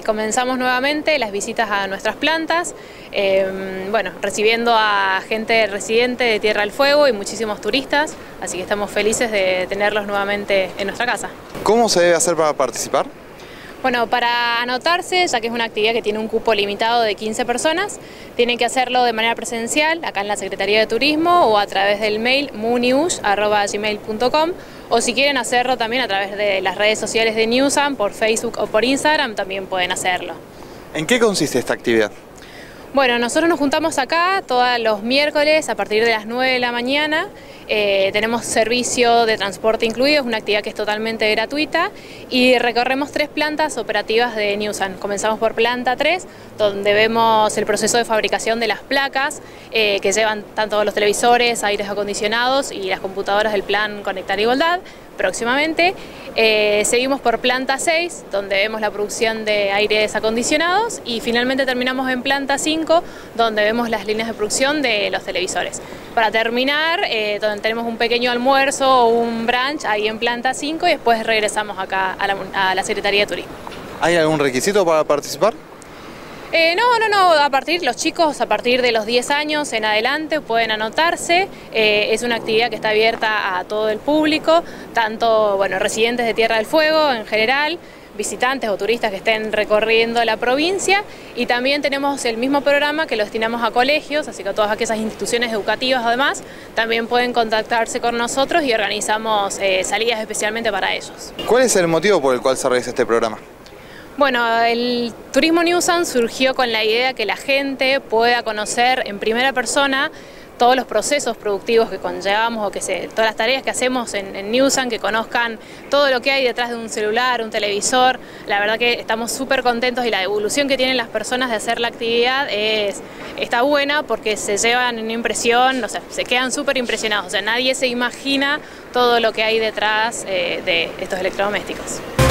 Comenzamos nuevamente las visitas a nuestras plantas, recibiendo a gente residente de Tierra del Fuego y muchísimos turistas, así que estamos felices de tenerlos nuevamente en nuestra casa. ¿Cómo se debe hacer para participar? Bueno, para anotarse, ya que es una actividad que tiene un cupo limitado de 15 personas, tienen que hacerlo de manera presencial, acá en la Secretaría de Turismo, o a través del mail munius@gmail.com, o si quieren hacerlo también a través de las redes sociales de Newsan, por Facebook o por Instagram, también pueden hacerlo. ¿En qué consiste esta actividad? Bueno, nosotros nos juntamos acá todos los miércoles a partir de las 9 de la mañana. Tenemos servicio de transporte incluido, es una actividad que es totalmente gratuita y recorremos 3 plantas operativas de Newsan. Comenzamos por planta 3, donde vemos el proceso de fabricación de las placas que llevan tanto los televisores, aires acondicionados y las computadoras del plan Conectar Igualdad próximamente. Seguimos por planta 6, donde vemos la producción de aires acondicionados, y finalmente terminamos en planta 5, donde vemos las líneas de producción de los televisores. Para terminar, donde tenemos un pequeño almuerzo o un brunch ahí en planta 5, y después regresamos acá a la Secretaría de Turismo. ¿Hay algún requisito para participar? No, los chicos a partir de los 10 años en adelante pueden anotarse. Es una actividad que está abierta a todo el público, tanto residentes de Tierra del Fuego en general, visitantes o turistas que estén recorriendo la provincia, y también tenemos el mismo programa que lo destinamos a colegios, así que a todas aquellas instituciones educativas además también pueden contactarse con nosotros y organizamos salidas especialmente para ellos. ¿Cuál es el motivo por el cual se realiza este programa? Bueno, el Turismo Newsan surgió con la idea que la gente pueda conocer en primera persona todos los procesos productivos que conllevamos, todas las tareas que hacemos en Newsan, que conozcan todo lo que hay detrás de un celular, un televisor. La verdad que estamos súper contentos, y la evolución que tienen las personas de hacer la actividad está buena, porque se llevan una impresión, se quedan súper impresionados. Nadie se imagina todo lo que hay detrás de estos electrodomésticos.